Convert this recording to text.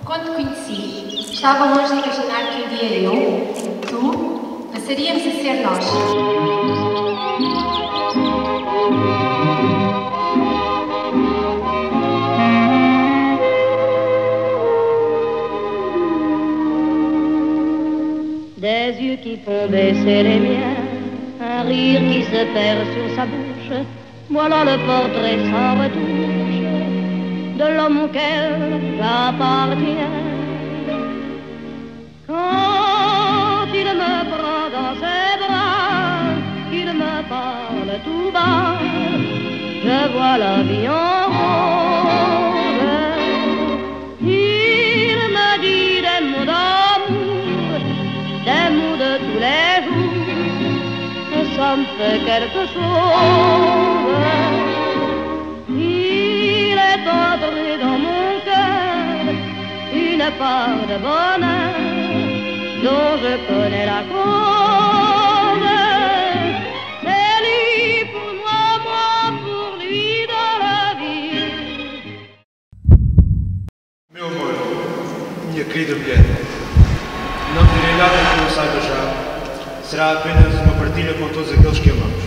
Quando te conheci, estava longe de imaginar que um dia eu, tu, passaríamos a ser nós. Des yeux qui font baisser les miens, un rire qui se perd sur sa bouche, voilà le portrait sans retouche de l'homme auquel j'appartiens. Quand il me prend dans ses bras, qu'il me parle tout bas, je vois la vie en rose. Il me dit des mots d'amour, des mots de tous les jours, ça me fait quelque chose. Il est entré dans mon cœur une part de bonheur dont je connais la cause. C'est lui pour moi, moi pour lui dans la vie. Meu amor, minha querida mulher, não direi nada que não saiba já. Será apenas uma partilha com todos aqueles que amamos.